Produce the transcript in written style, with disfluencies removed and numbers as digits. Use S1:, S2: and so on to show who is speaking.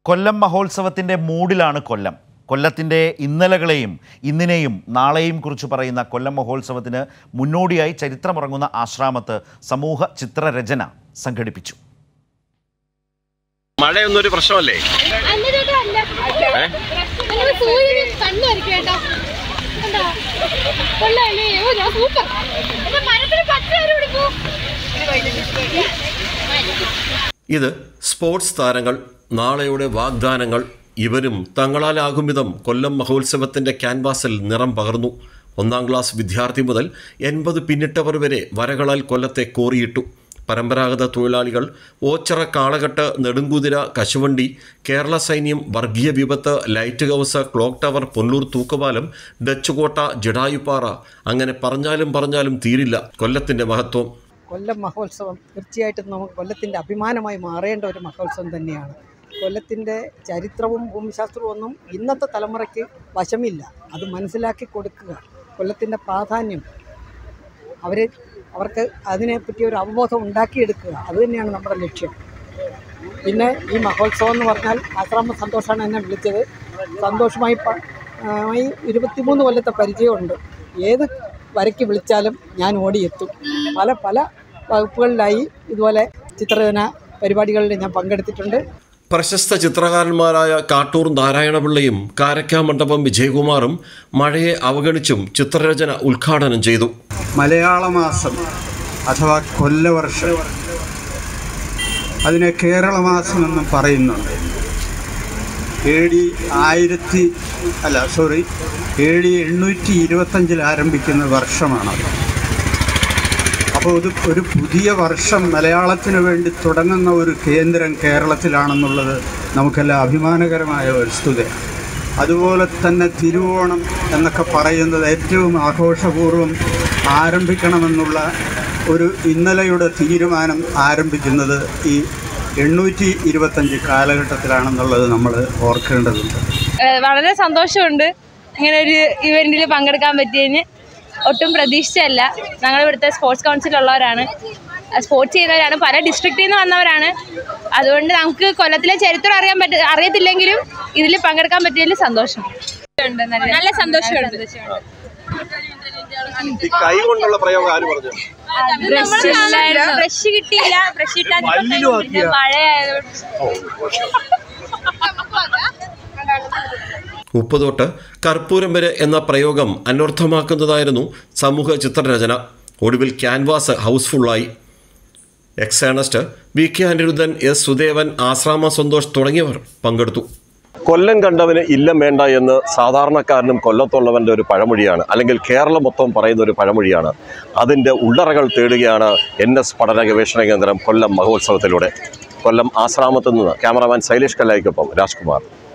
S1: കൊല്ലം മഹോത്സവത്തിൻ്റെ മൂഡിലാണ് കൊല്ലം. കൊല്ലത്തിൻ്റെ ഇന്നലകളെയും ഇന്നിനെയും നാളെയും കുറിച്ച് പറയുന്ന കൊല്ലം മഹോത്സവത്തിന് മുന്നോടിയായി ചരിത്രമുറങ്ങുന്ന ആശ്രാമത്ത് സമൂഹ ചിത്രരചന സംഘടിപ്പിച്ചു.
S2: മഴയൊന്നൊരു പ്രശ്നമല്ലേ? ഇത് സ്പോർട്സ് താരങ്ങൾ, നാളെയുടെ വാഗ്ദാനങ്ങൾ. ഇവരും തങ്ങളാലാകും വിധം കൊല്ലം മഹോത്സവത്തിൻ്റെ ക്യാൻവാസിൽ നിറം പകർന്നു. 1ാം ക്ലാസ് വിദ്യാർത്ഥി മുതൽ 80 പിന്നിട്ടവർ വരെ വരകളാൽ കൊല്ലത്തെ കോറിയിട്ടു. പരമ്പരാഗത തൊഴിലാളികൾ, ഓച്ചിറ, കാളകെട്ട്, നെടുങ്കുതിര, കശുവണ്ടി, കേരള സൈന്യം, വർഗീയ വിപത്ത്, light house, clock tower, Ponnur തൂക്കുപാലം, ഡച്ചുകോട്ട, ജഡായുപ്പാറ, അങ്ങനെ പറഞ്ഞാലും തീരില്ല കൊല്ലത്തിൻ്റെ മഹത്വം.
S3: കൊല്ലം മഹോത്സവം തീർച്ചയായിട്ടും നമുക്ക് കൊല്ലത്തിൻ്റെ അഭിമാനമായി മാറേണ്ട ഒരു മഹോത്സവം തന്നെയാണ്. കൊല്ലത്തിൻ്റെ ചരിത്രവും ഭൂമിശാസ്ത്രവും ഒന്നും ഇന്നത്തെ തലമുറയ്ക്ക് വശമില്ല. അത് മനസ്സിലാക്കി കൊടുക്കുക, കൊല്ലത്തിൻ്റെ പ്രാധാന്യം അവർക്ക് അതിനെപ്പറ്റി ഒരു അവബോധം ഉണ്ടാക്കിയെടുക്കുക, അതുതന്നെയാണ് നമ്മുടെ ലക്ഷ്യം. പിന്നെ ഈ മഹോത്സവം എന്ന് പറഞ്ഞാൽ ആശ്രാമ സന്തോഷമാണ് എന്നെ വിളിച്ചത്. സന്തോഷമായി 23 കൊല്ലത്തെ പരിചയമുണ്ട്. ഏത് വരയ്ക്ക് വിളിച്ചാലും ഞാൻ ഓടിയെത്തും. പല വകുപ്പുകളിലായി ഇതുപോലെ ചിത്രരചന പരിപാടികളിൽ ഞാൻ പങ്കെടുത്തിട്ടുണ്ട്.
S2: പ്രശസ്ത ചിത്രകാരന്മാരായ കാട്ടൂർ നാരായണപിള്ളയും കാരക്കാമണ്ഡപം വിജയകുമാറും മഴയെ അവഗണിച്ചും ചിത്രരചന ഉദ്ഘാടനം ചെയ്തു.
S4: മലയാള മാസം അഥവാ കൊല്ലവർഷം, അതിനെ കേരള മാസം എന്നും പറയുന്നുണ്ട്. AD 825 ആരംഭിക്കുന്ന വർഷമാണത്. അപ്പോൾ ഒരു പുതിയ വർഷം മലയാളത്തിന് വേണ്ടി തുടങ്ങുന്ന ഒരു കേന്ദ്രം കേരളത്തിലാണെന്നുള്ളത് നമുക്കെല്ലാം അഭിമാനകരമായ ഒരു വസ്തുതയാണ്. അതുപോലെ തന്നെ തിരുവോണം എന്നൊക്കെ പറയുന്നത് ഏറ്റവും ആഘോഷപൂർവ്വം ആരംഭിക്കണമെന്നുള്ള ഒരു ഇന്നലെയുടെ തീരുമാനം ആരംഭിക്കുന്നത് ഈ 825 കാലഘട്ടത്തിലാണെന്നുള്ളത് നമ്മൾ ഓർക്കേണ്ടതുണ്ട്.
S5: വളരെ സന്തോഷമുണ്ട് ഇങ്ങനെ ഒരു ഇവൻറ്റിൽ പങ്കെടുക്കാൻ പറ്റിയതിന്. ഒട്ടും പ്രതീക്ഷിച്ചല്ല. ഞങ്ങൾ ഇവിടുത്തെ സ്പോർട്സ് കൗൺസിലുള്ളവരാണ്, സ്പോർട്സ് ചെയ്യുന്നവരാണ്, പല ഡിസ്ട്രിക്റ്റിൽ നിന്ന് വന്നവരാണ്. അതുകൊണ്ട് നമുക്ക് കൊല്ലത്തിലെ ചരിത്രം അറിയത്തില്ലെങ്കിലും ഇതിൽ പങ്കെടുക്കാൻ പറ്റിയതിൽ സന്തോഷം. നല്ല സന്തോഷമുണ്ട്.
S2: കൈ കൊണ്ടുള്ള പ്രയോഗം ആര് പറഞ്ഞു?
S5: ബ്രഷ് കിട്ടിയില്ല, ബ്രഷ് ഇട്ടാൽ മഴയായതുകൊണ്ട്.
S2: ഉപ്പുതൊട്ട് കർപ്പൂരം വരെ എന്ന പ്രയോഗം അനർത്ഥമാക്കുന്നതായിരുന്നു സമൂഹ ചിത്രരചന. ഒടുവിൽ ക്യാൻവാസ് ഹൗസ്ഫുള്ളായി. എക്സേണസ്റ്റ് VK അനിരുദ്ധൻ, S സുദേവൻ, ആശ്രാമ സന്തോഷ് തുടങ്ങിയവർ പങ്കെടുത്തു. കൊല്ലം കണ്ടവന് ഇല്ലം വേണ്ട എന്ന് സാധാരണക്കാരനും കൊല്ലത്തുള്ളവൻ്റെ ഒരു പഴമൊഴിയാണ്, അല്ലെങ്കിൽ കേരളം മൊത്തം പറയുന്ന ഒരു പഴമൊഴിയാണ്. അതിൻ്റെ ഉള്ളറകൾ തേടുകയാണ് NS പഠന ഗവേഷണ കേന്ദ്രം കൊല്ലം മഹോത്സവത്തിലൂടെ. കൊല്ലം ആശ്രാമത്തിൽ നിന്ന് ക്യാമറാമാൻ ശൈലേഷ് കല്ലായിക്കൊപ്പം രാജ്കുമാർ.